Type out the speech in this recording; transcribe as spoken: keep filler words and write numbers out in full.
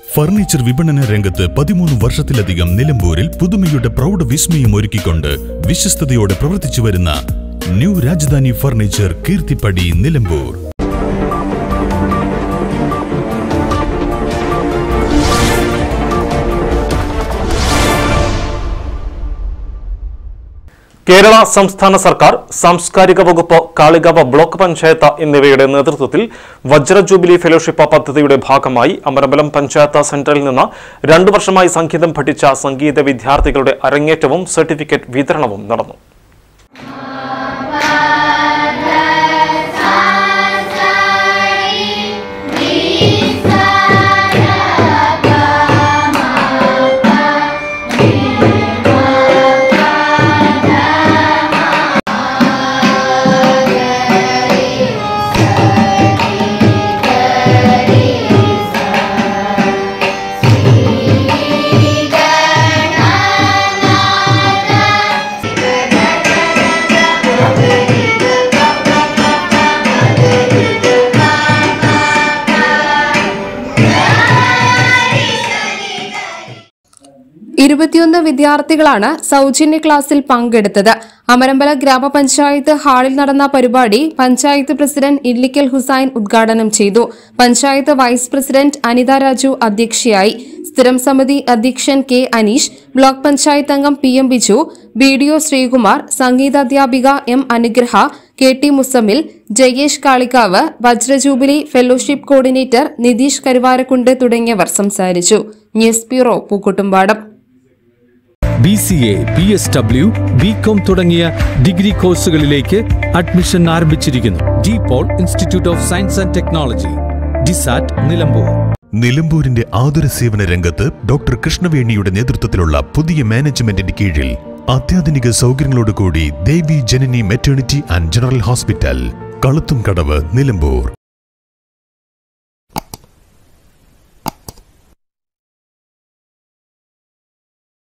Furniture വിപണന രംഗത്ത് പതിമൂന്ന് വർഷത്തിലധികം നിലമ്പൂരിൽ പുതുമയുടെ പ്രൗഢ വിസ്മയം ഒരുക്കിക്കൊണ്ട് വിശ്വസ്തയോടെ പ്രവർത്തിച്ചു വരുന്ന ന്യൂ രാജധാനി ഫർണിച്ചർ കീർത്തിപ്പടി നിലമ്പൂർ. കേരള സംസ്ഥാന സർക്കാർ, സാംസ്കാരിക വകുപ്പ്, കാളികാവ് ബ്ലോക്ക് പഞ്ചായത്ത് എന്നിവയുടെ നേതൃത്വത്തിൽ വജ്ര ജൂബിലി ഫെലോഷിപ്പ് പദ്ധതിയുടെ ഭാഗമായി അമരമ്പലം പഞ്ചായത്ത് സെന്ററിൽ നിന്ന് രണ്ടു വർഷമായി സംഗീതം പഠിച്ച സംഗീത വിദ്യാർത്ഥികളുടെ അരങ്ങേറ്റവും സർട്ടിഫിക്കറ്റ് വിതരണവും നടന്നു. ഇരുപത്തിയൊന്ന് വിദ്യാർത്ഥികളാണ് സൗജന്യ ക്ലാസ്സിൽ പങ്കെടുത്തത്. അമരമ്പല ഗ്രാമപഞ്ചായത്ത് ഹാളിൽ നടന്ന പരിപാടി പഞ്ചായത്ത് പ്രസിഡന്റ് ഇല്ലിക്കൽ ഹുസൈൻ ഉദ്ഘാടനം ചെയ്തു. പഞ്ചായത്ത് വൈസ് പ്രസിഡന്റ് അനിത രാജു അധ്യക്ഷയായി. സ്ഥിരം സമിതി അധ്യക്ഷൻ കെ അനീഷ്, ബ്ലോക്ക് പഞ്ചായത്ത് അംഗം P M Biju, B D O Sreekumar, സംഗീതാധ്യാപിക M Anugraha, K T Musammil, Jayesh Kalikavu, Vajra jubilee fellowship coordinator Nitheesh Karuvarakundu തുടങ്ങിയവർ സംസാരിച്ചു. News bureau, Pookkottumpadam. B C A, B S W, B com തുടങ്ങിയ ഡിഗ്രി കോഴ്സുകളിലേക്ക് അഡ്മിഷൻ ആരംഭിച്ചിരിക്കുന്നു. D Paul institute of science and technology, DiSAT, Nilambur. നിലമ്പൂരിന്റെ ആതുര സേവന രംഗത്ത് ഡോക്ടർ കൃഷ്ണവേണിയുടെ നേതൃത്വത്തിലുള്ള പുതിയ മാനേജ്മെന്റിന്റെ കീഴിൽ അത്യാധുനിക സൗകര്യങ്ങളോടുകൂടി Devi Janani maternity and general hospital, Kaluthumkadavu, Nilambur.